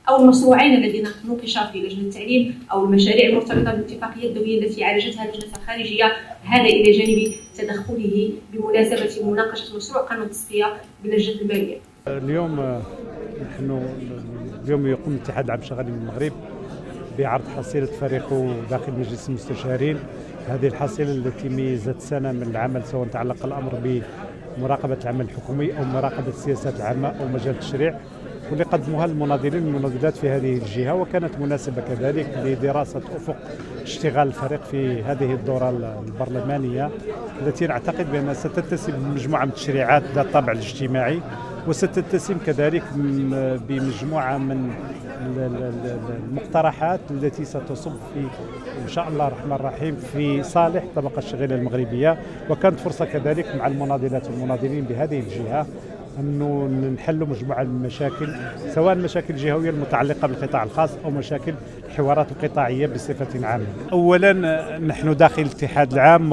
أو المشروعين الذين نوقشا في لجنة التعليم أو المشاريع المرتبطة بالاتفاقية الدولية التي عالجتها اللجنة الخارجية، هذا إلى جانب تدخله بمناسبة مناقشة مشروع قانون التصفية بلجنة المالية. اليوم يقوم الاتحاد العام الشغالين بالمغرب بعرض حصيلة فريقه داخل مجلس المستشارين. هذه الحصيلة التي ميزت سنة من العمل، سواء تعلق الأمر بمراقبة العمل الحكومي أو مراقبة السياسات العامة أو مجال التشريع، واللي قدموها المناضلين والمناضلات في هذه الجهة، وكانت مناسبة كذلك لدراسة أفق اشتغال الفريق في هذه الدورة البرلمانية التي نعتقد بأنها ستتسم بمجموعة من التشريعات ذات الطابع الاجتماعي، وستتسم كذلك بمجموعة من المقترحات التي ستصب في إن شاء الله الرحمن الرحيم في صالح الطبقة الشغيلة المغربية. وكانت فرصة كذلك مع المناضلات والمناضلين بهذه الجهة أنه نحلوا مجموعة من المشاكل، سواء مشاكل جهوية المتعلقة بالقطاع الخاص أو مشاكل الحوارات القطاعية بصفة عامة. أولا نحن داخل الاتحاد العام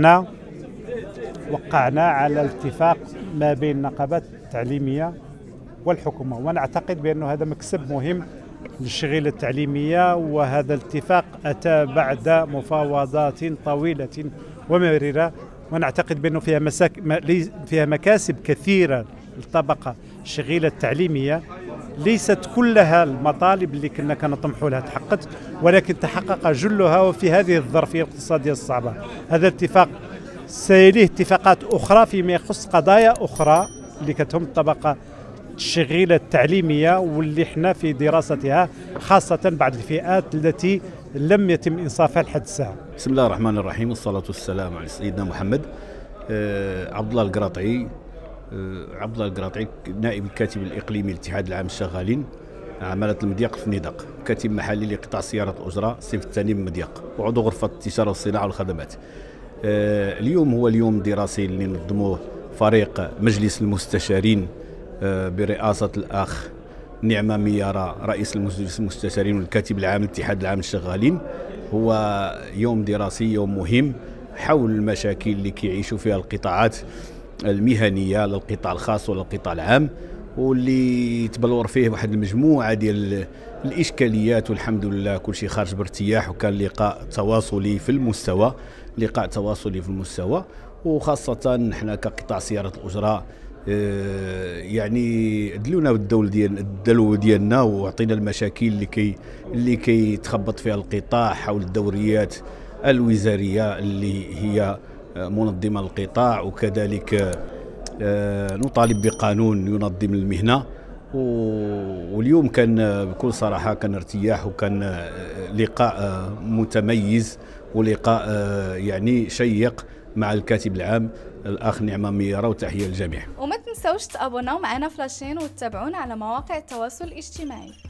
وقعنا على الاتفاق ما بين النقابات التعليمية والحكومة، ونعتقد بأنه هذا مكسب مهم للشغيلة التعليمية، وهذا الاتفاق أتى بعد مفاوضات طويلة ومريرة، ونعتقد بأنه فيها مكاسب كثيرة للطبقة الشغيلة التعليمية. ليست كلها المطالب اللي كنا كنطمح لها تحققت، ولكن تحقق جلها وفي هذه الظرفية الاقتصادية الصعبة. هذا الاتفاق سيليه اتفاقات أخرى فيما يخص قضايا أخرى اللي كتهم الطبقة الشغيلة التعليمية، واللي احنا في دراستها خاصة بعد الفئات التي لم يتم إنصافها لحد الساعة. بسم الله الرحمن الرحيم، والصلاة والسلام على سيدنا محمد. عبد الله القراطعي نائب الكاتب الإقليمي للاتحاد العام الشغالين عمالة المضيق في ندق، كاتب محلي لقطاع سيارة الأجرة الصنف الثاني من مضيق، وعضو غرفة التجارة والصناعة والخدمات. اليوم هو اليوم الدراسي اللي نظموه فريق مجلس المستشارين برئاسة الأخ نعمة ميارة رئيس مجلس المستشارين والكاتب العام للاتحاد العام الشغالين. هو يوم دراسي، يوم مهم حول المشاكل اللي كيعيشوا فيها القطاعات المهنية للقطاع الخاص وللقطاع العام، واللي تبلور فيه واحد المجموعة ديال الإشكاليات، والحمد لله كل شيء خارج بارتياح، وكان لقاء تواصلي في المستوى، وخاصة حنا كقطاع سيارة الأجرة يعني دلونا بالدلو ديالنا وعطينا المشاكل اللي كيتخبط فيها القطاع حول الدوريات الوزارية اللي هي منظمة القطاع، وكذلك نطالب بقانون ينظم المهنة. واليوم كان بكل صراحة كان ارتياح، وكان لقاء متميز ولقاء يعني شيق مع الكاتب العام الأخ نعمة ميارة، وتحية للجميع. وما تنسوش تابوناو معنا في لاشين وتتابعونا على مواقع التواصل الاجتماعي.